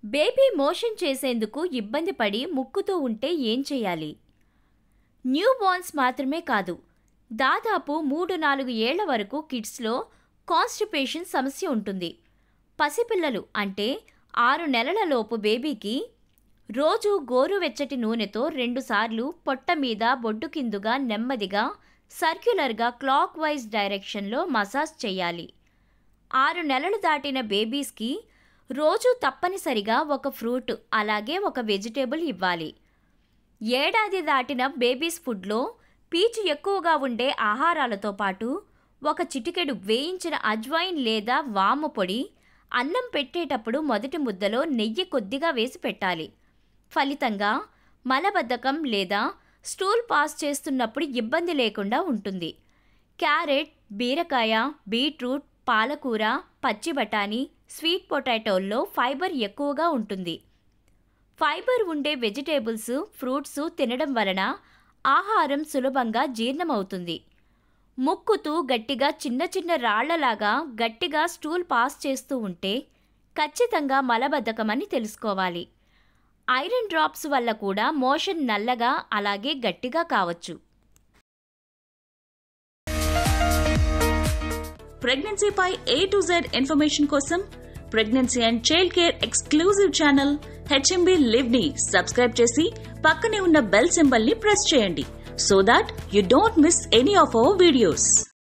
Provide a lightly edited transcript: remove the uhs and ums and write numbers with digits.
Baby motion చేసేందుకు ఇబ్బంది పడి ముక్కుతూ ఉంటే ఏం చేయాలి? న్యూ బోర్న్స్ మాత్రమే కాదు, దాదాపు 3-4 ఏళ్ల వరకు కిడ్స్లో కాన్స్టిపేషన్ సమస్య ఉంటుంది. పసిపిల్లలు అంటే 6 నెలల లోపు బేబీకి రోజు గోరువెచ్చటి నూనెతో 2 సార్లు పొట్ట మీద బొడ్డు కిందుగా నెమ్మదిగా సర్క్యులర్గా క్లాక్ వైజ్ డైరెక్షన్లో మసాజ్ చేయాలి. 6 నెలలు దాటిన బేబీస్కి రోజు తప్పనిసరిగా ఒక ఫ్రూట్ అలాగే ఒక వెజిటేబుల్ ఇవ్వాలి. ఏడాది దాటిన బేబీస్ ఫుడ్లో పీచు ఎక్కువగా ఉండే ఆహారాలతో పాటు ఒక చిటికెడు వేయించిన అజ్వైన్ లేదా వాము పొడి అన్నం పెట్టేటప్పుడు మొదటి ముద్దలో నెయ్యి కొద్దిగా వేసి పెట్టాలి. ఫలితంగా మలబద్ధకం లేదా స్టూల్ పాస్ చేస్తున్నప్పుడు ఇబ్బంది లేకుండా ఉంటుంది. క్యారెట్, బీరకాయ, బీట్రూట్, పాలకూర, పచ్చి బఠానీ, స్వీట్ పొటాటోల్లో ఫైబర్ ఎక్కువగా ఉంటుంది. ఫైబర్ ఉండే వెజిటేబుల్స్, ఫ్రూట్స్ తినడం వలన ఆహారం సులభంగా జీర్ణమవుతుంది. ముక్కుతూ గట్టిగా చిన్న చిన్న రాళ్లలాగా గట్టిగా స్టూల్ పాస్ చేస్తూ ఉంటే ఖచ్చితంగా మలబద్ధకమని తెలుసుకోవాలి. ఐరన్ డ్రాప్స్ వల్ల కూడా మోషన్ నల్లగా అలాగే గట్టిగా కావచ్చు. ప్రెగ్నెన్సీపై A to Z ఇన్ఫర్మేషన్ కోసం pregnancy and child care exclusive channel HMB Live ని సబ్స్క్రైబ్ చేసి పక్కనే ఉన్న బెల్ సింబల్ ని ప్రెస్ చేయండి. So that you don't miss any of our videos.